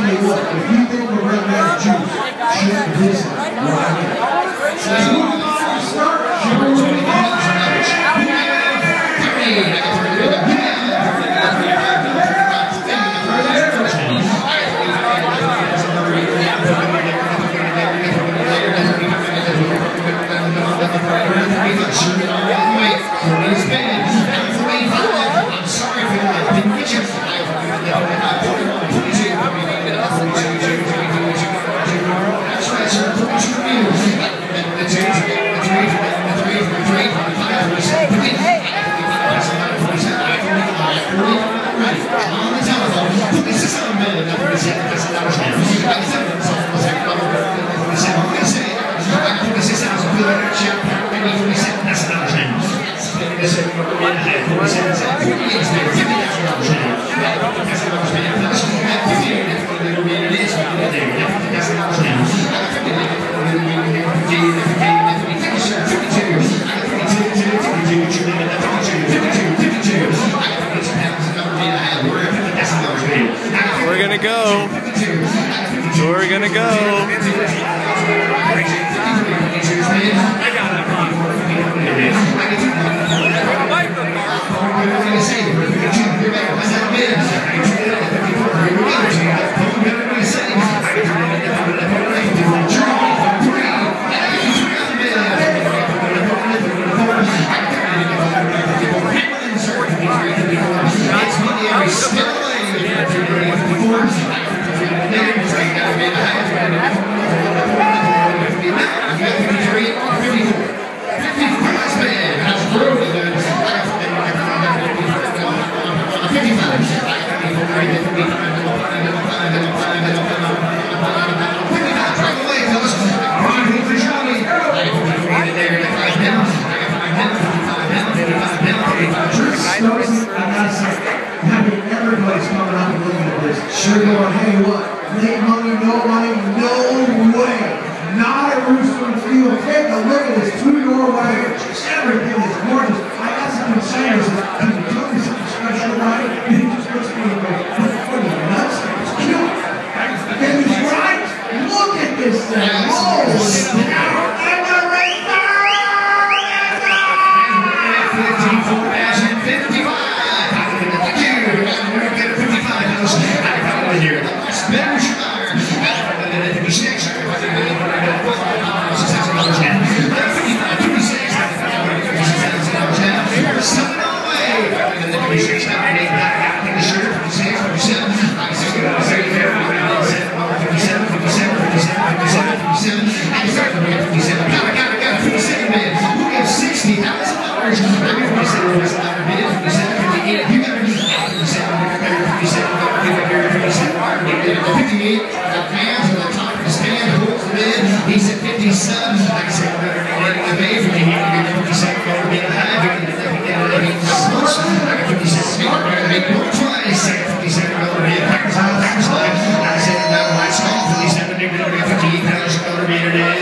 tell you what, if you think we're running out of juice, shit, this is wagon. So moving on to start, We're gonna go. We're gonna go. Everybody's coming up and looking at this. Sure going, hey, what? Make money, no money? No way. Not at Russo and Steele. Take a look at this two-door wagon. Everything is gorgeous. I got some consigners. Can you tell me something special about it? He just looks at me and goes, what are you nuts? It's cute. And he's right. Look at this thing. Oh, he said 57. Like I said, the bay for me, I got 57 over being high. I got 57 over being more twice. I got 57 over being Packers on Packers line. I said, no, I saw 57 over being 58,000 over being